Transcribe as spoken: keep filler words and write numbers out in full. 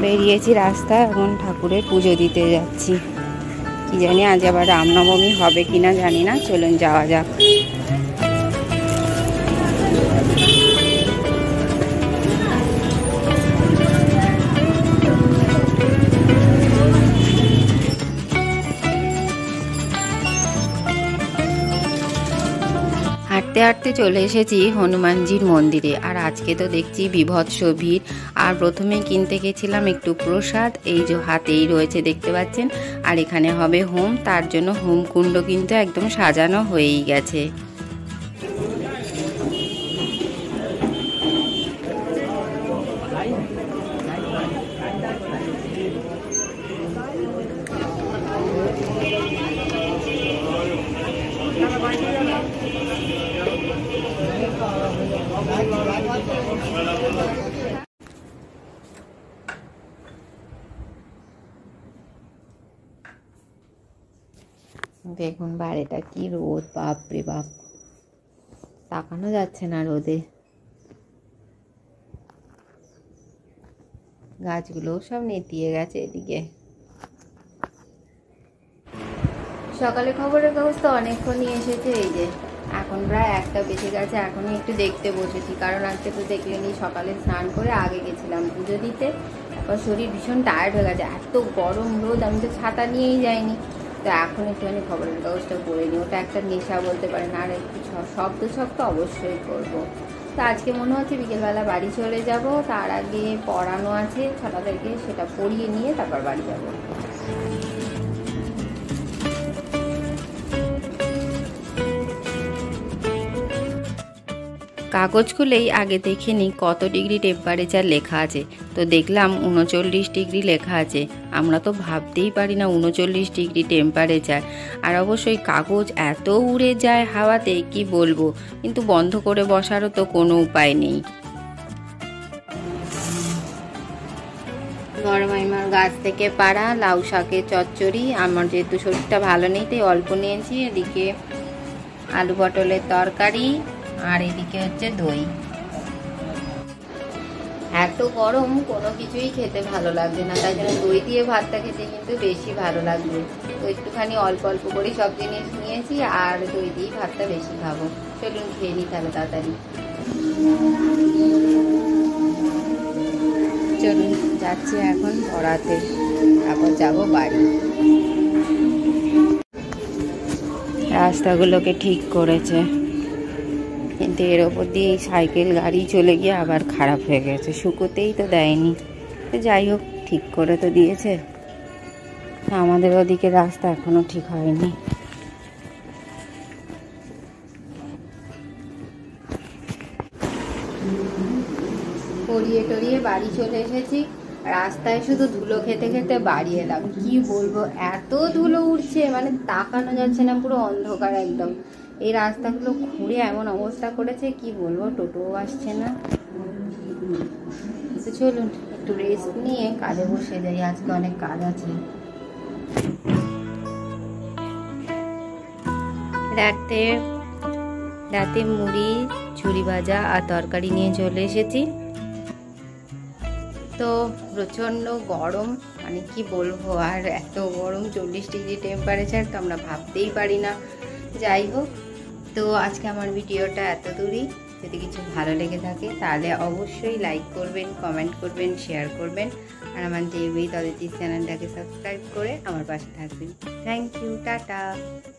বেরিয়েছি রাস্তা, এখন ঠাকুরের পুজো দিতে যাচ্ছি। কি জানি আজ আবার রামনবমী হবে কিনা জানি না, চলুন যাওয়া যাক। হাঁটতে হাঁটতে চলে এসেছি হনুমানজির মন্দিরে। আর আজকে তো দেখছি বিভৎস ভিড়। আর প্রথমে কিনতে গেছিলাম একটু প্রসাদ, এই যে হাতেই রয়েছে দেখতে পাচ্ছেন। আর এখানে হবে হোম, তার জন্য হোম কুণ্ড কিন্তু একদম সাজানো হয়েই গেছে। দেখুন বাইরেটা কি রোদ, বাপরে বাপ, তাকানো যাচ্ছে না রোদে। গাছগুলো সব নেতিয়ে গেছে এদিকে। সকালে খবরের কাগজ তো অনেকক্ষণই এসেছে, এই যে এখন প্রায় একটা বেজে গেছে। এখনই একটু দেখতে বসেছি, কারণ আজকে তো দেখলেনি সকালে স্নান করে আগে গেছিলাম পুজো দিতে। তারপর শরীর ভীষণ টায়ার্ড হয়ে গেছে, এত গরম রোদ, আমি তো ছাতা নিয়েই যাইনি। তো এখন একটুখানি খবরের কাগজটা পড়ে নিই, ওটা একটা নেশা বলতে পারেন। আর একটু শব্দ ছক তো অবশ্যই করবো। তো আজকে মনে হচ্ছে বিকেলবেলা বাড়ি চলে যাব, তার আগে পড়ানো আছে ছোটদেরকে, সেটা পড়িয়ে নিয়ে তারপর বাড়ি যাব। কাগজ খুলেই আগে দেখে নিই কত ডিগ্রি টেম্পারেচার লেখা আছে। তো দেখলাম উনচল্লিশ ডিগ্রি লেখা আছে। আমরা তো ভাবতেই পারি না উনচল্লিশ ডিগ্রি টেম্পারেচার। আর অবশ্যই কাগজ এত উড়ে যায় হাওয়াতে, কি বলবো, কিন্তু বন্ধ করে বসারও তো কোনো উপায় নেই। গরমাইমার গাছ থেকে পাড়া লাউ শাকের চচ্চড়ি। আমার যেহেতু শরীরটা ভালো নেই তাই অল্প নিয়েছি। এদিকে আলু পটলের তরকারি, আর এদিকে হচ্ছে দই। এত গরম কোনো কিছুই খেতে ভালো লাগছে না, তাই জন্য দই দিয়ে ভাতটা খেতে কিন্তু বেশি ভালো লাগবে। তো একটুখানি অল্প অল্প করেই সব জিনিস নিয়েছি, আর দই দিয়েই ভাতটা বেশি খাবো। চলুন খেয়ে নিই তাহলে তাড়াতাড়ি। চলুন যাচ্ছি এখন পড়াতে, তারপর যাবো বাড়ি। রাস্তাগুলোকে ঠিক করেছে, কিন্তু এর ওপর দিয়ে সাইকেল গাড়ি চলে গিয়ে আবার খারাপ হয়ে গেছে, শুকোতেই তো দেয়নি। যাই হোক, ঠিক করে তো দিয়েছে। আমাদের ওদিকে রাস্তা এখনো ঠিক হয়নি। পড়িয়ে টড়িয়ে বাড়ি চলে এসেছি। রাস্তায় শুধু ধুলো খেতে খেতে বাড়ি এলাম। কি বলবো, এত ধুলো উঠছে, মানে তাকানো যাচ্ছে না, পুরো অন্ধকার একদম। এই রাস্তাগুলো ঘুরে এমন অবস্থা করেছে, কি বলবো, টোটোও আসছে না। তো চলুন একটু রেস্ট নিয়ে কাজে বসে যাই, আজকে অনেক কাজ আছে। রাতে রাতে মুড়ি, ঝুরি ভাজা আর তরকারি নিয়ে চলে এসেছি। তো প্রচণ্ড গরম, মানে কি বলবো, আর এত গরম, চল্লিশ ডিগ্রি টেম্পারেচার, তো আমরা ভাবতেই পারি না। যাই হোক, তো আজকে আমার ভিডিওটা এত দূরই। যদি কিছু ভালো লেগে থাকে তাহলে অবশ্যই লাইক করবেন, কমেন্ট করবেন, শেয়ার করবেন। আর আমার যে এই তদিতির চ্যানেলটাকে সাবস্ক্রাইব করে আমার পাশে থাকবেন। Thank you, tata.